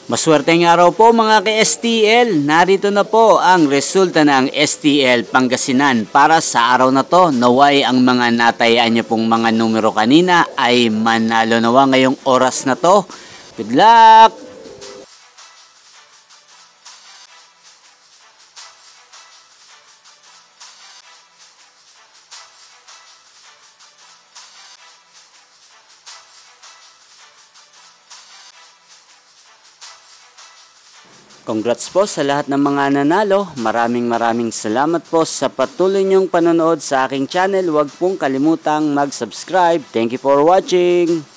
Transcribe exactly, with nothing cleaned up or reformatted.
Maswerteng araw po mga ka-S T L. Narito na po ang resulta ng S T L Pangasinan para sa araw na to. Naway ang mga natayaan niyo pong mga numero kanina ay manalo nawa ngayong oras na to. Good luck! Congrats po sa lahat ng mga nanalo. Maraming maraming salamat po sa patuloy niyong panonood sa aking channel. Huwag pong kalimutang mag-subscribe. Thank you for watching.